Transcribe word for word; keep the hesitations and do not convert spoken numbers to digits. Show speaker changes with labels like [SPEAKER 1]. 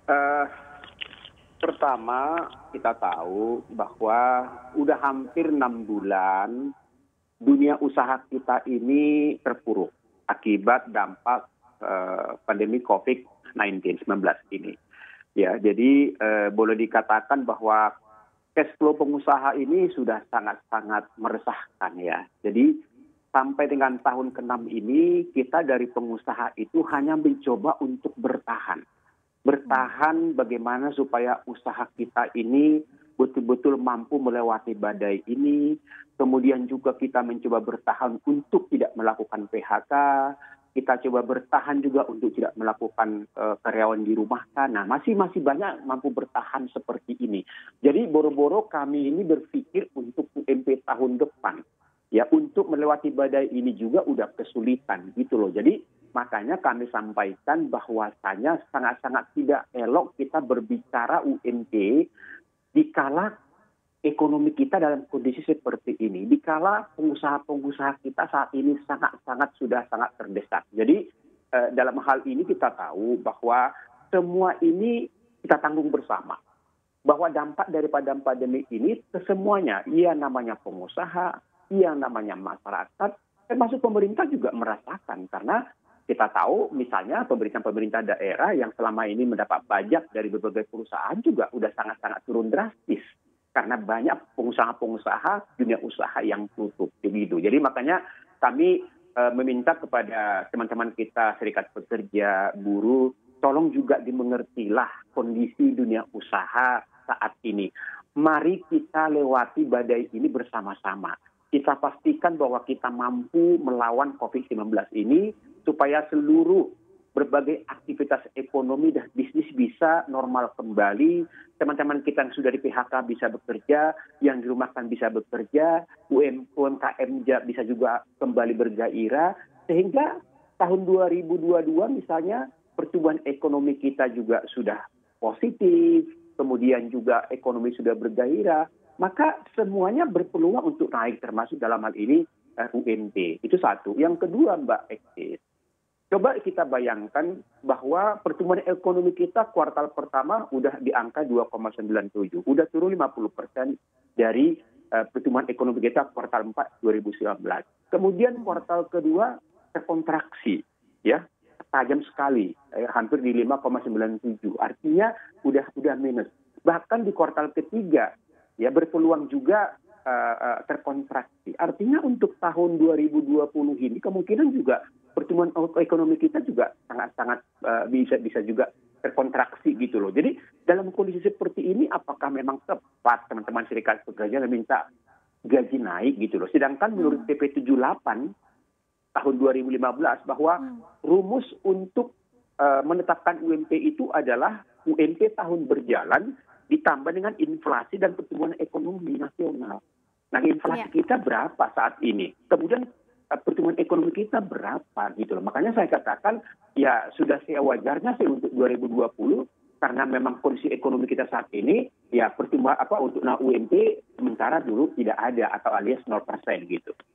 [SPEAKER 1] Eh, Pertama, kita tahu bahwa udah hampir enam bulan dunia usaha kita ini terpuruk akibat dampak eh, pandemi covid sembilan belas ini. Ya, jadi eh, boleh dikatakan bahwa cash flow pengusaha ini sudah sangat-sangat meresahkan ya. Jadi sampai dengan tahun keenam ini kita dari pengusaha itu hanya mencoba untuk bertahan. Bertahan bagaimana supaya usaha kita ini betul-betul mampu melewati badai ini. Kemudian juga kita mencoba bertahan untuk tidak melakukan P H K. Kita coba bertahan juga untuk tidak melakukan uh, karyawan dirumahkan. Nah, masih masih banyak mampu bertahan seperti ini. Jadi boro-boro kami ini berpikir untuk U M P tahun depan. Ya, untuk melewati badai ini juga udah kesulitan gitu loh. Jadi makanya kami sampaikan bahwasanya sangat-sangat tidak elok kita berbicara U M P dikala ekonomi kita dalam kondisi seperti ini. Dikala pengusaha-pengusaha kita saat ini sangat-sangat sudah sangat terdesak. Jadi eh, dalam hal ini kita tahu bahwa semua ini kita tanggung bersama. Bahwa dampak daripada pandemi ini kesemuanya, iya namanya pengusaha, iya namanya masyarakat, termasuk pemerintah juga merasakan karena kita tahu misalnya pemerintah-pemerintah daerah yang selama ini mendapat pajak dari berbagai perusahaan juga udah sangat-sangat turun drastis. Karena banyak pengusaha-pengusaha, dunia usaha yang tutup. Begitu. Jadi makanya kami e, meminta kepada teman-teman kita, serikat pekerja, buruh, tolong juga dimengertilah kondisi dunia usaha saat ini. Mari kita lewati badai ini bersama-sama. Kita pastikan bahwa kita mampu melawan covid sembilan belas ini supaya seluruh berbagai aktivitas ekonomi dan bisnis bisa normal kembali. Teman-teman kita yang sudah di P H K bisa bekerja, yang dirumahkan bisa bekerja, U M K M bisa juga kembali bergairah. Sehingga tahun dua ribu dua puluh dua misalnya pertumbuhan ekonomi kita juga sudah positif, kemudian juga ekonomi sudah bergairah. Maka semuanya berpeluang untuk naik termasuk dalam hal ini uh, U M P. Itu satu. Yang kedua Mbak Eksis, coba kita bayangkan bahwa pertumbuhan ekonomi kita kuartal pertama udah di angka dua koma sembilan tujuh. Udah turun lima puluh persen dari uh, pertumbuhan ekonomi kita kuartal empat dua ribu sembilan belas. Kemudian kuartal kedua terkontraksi, ya tajam sekali, eh, hampir di lima koma sembilan tujuh. Artinya udah udah minus. Bahkan di kuartal ketiga ya berpeluang juga uh, uh, terkontraksi. Artinya untuk tahun dua ribu dua puluh ini kemungkinan juga pertumbuhan ekonomi kita juga sangat-sangat uh, bisa bisa juga terkontraksi gitu loh. Jadi dalam kondisi seperti ini apakah memang tepat teman-teman serikat pekerja meminta gaji naik gitu loh. Sedangkan menurut P P tujuh puluh delapan tahun dua ribu lima belas bahwa rumus untuk uh, menetapkan U M P itu adalah U M P tahun berjalan ditambah dengan inflasi dan pertumbuhan ekonomi nasional. Nah, inflasi ya. Kita berapa saat ini? Kemudian pertumbuhan ekonomi kita berapa gitu loh. Makanya saya katakan ya sudah sewajarnya sih untuk dua ribu dua puluh karena memang kondisi ekonomi kita saat ini ya pertumbuhan apa untuk nah U M P sementara dulu tidak ada atau alias nol persen gitu.